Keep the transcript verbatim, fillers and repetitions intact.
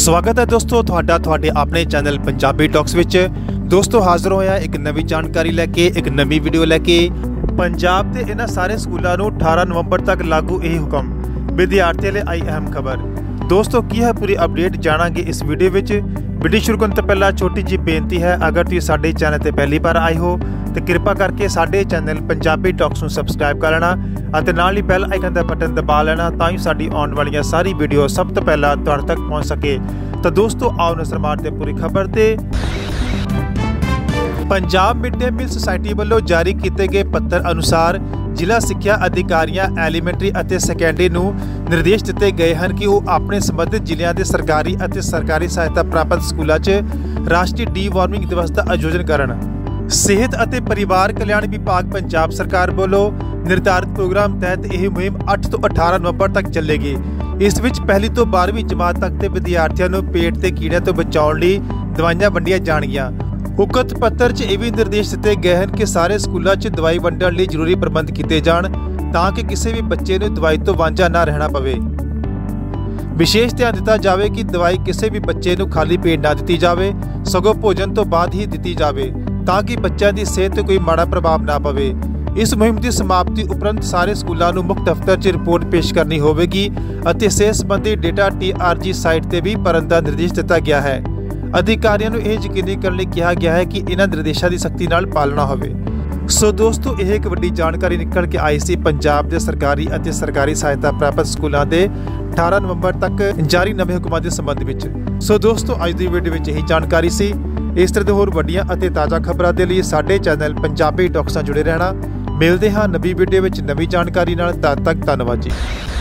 स्वागत है दोस्तों तुहाडा तुहाडे अपने चैनल पंजाबी टॉक्स विच। दोस्तों हाज़र होया एक नवी जानकारी लैके एक नवी वीडियो लैके। पंजाब के इन्हां सारे स्कूलों नूं अठारह नवंबर तक लागू यही हुक्म, विद्यार्थियों लिए आई अहम खबर। दोस्तों की है पूरी अपडेट जानांगे इस वीडियो विच। वीडियो शुरू करने तो पहला छोटी जी बेनती है, अगर तुसीं साडे चैनल ते पहली बार आए हो तो कृपा करके साडे चैनल पंजाबी टॉक्स नूं सबसक्राइब कर लेना और नाल ही बैल आइकन का बटन दबा लेना ताकि साडी आने वाली सारी वीडियो सब तो पहला तुहाडे तक पहुँच सके। तो दोस्तों आओ नज़र मारते पूरी खबर ते। Punjab mid day meal society वालों जारी किए गए पत्र अनुसार जिला सिक्ख्या अधिकारियों एलीमेंटरी और सैकेंडरी नूं निर्देश दिते गए हैं कि वह अपने संबंधित जिलों के सरकारी और सरकारी सहायता प्राप्त स्कूलों च राष्ट्रीय डी वार्मिंग दिवस का आयोजन करन। सेहत और परिवार कल्याण विभाग पंजाब सरकार वालों निर्धारित प्रोग्राम तहत यह मुहिम अठ तो अठारह नवंबर तक चलेगी। इस विच पहली तो बारहवीं जमात तक के विद्यार्थियों को पेट के कीड़े तो बचाने लई दवाइयां वंडियां जाणगियां। उक्त पत्र च यह भी निर्देश दिते गए हैं कि सारे स्कूलों च दवाई वंडण लई जरूरी प्रबंध किए जाण ताकि किसी भी बच्चे को दवाई तो वांझा ना रहना पवे। विशेष ध्यान दिता जाए कि दवाई किसी भी बच्चे को खाली पेट ना दी जाए, सगों भोजन तो बाद ही दी जाए ताकि बच्चों की सेहत पर कोई माड़ा प्रभाव ना पवे। इस मुहिम की समाप्ति उपरंत सारे स्कूलों को मुख्य दफ्तर च रिपोर्ट पेश करनी होगी और सेहत संबंधी data T R G site पर भी भरन का निर्देश दिता गया है। अधिकारियों को यह यकीनी करने कहा गया है कि इन्हां निर्देशों की सख्ती नाल पालना होवे। सो दोस्तों यह एक वड्डी जानकारी निकल के आई सी पंजाब के सरकारी और सरकारी सहायता प्राप्त स्कूलों के अठारह नवंबर तक जारी नवे हुक्मां के संबंध में। सो दोस्तों अज की वीडियो में यही जानकारी सी। इस तरह के होर वड्डियां और ताज़ा खबरों के लिए साडे चैनल पंजाबी टॉक्स नाल जुड़े रहना। मिलते हैं नवी वीडियो में नवी जानकारी नाल। तद तक धन्यवाद जी।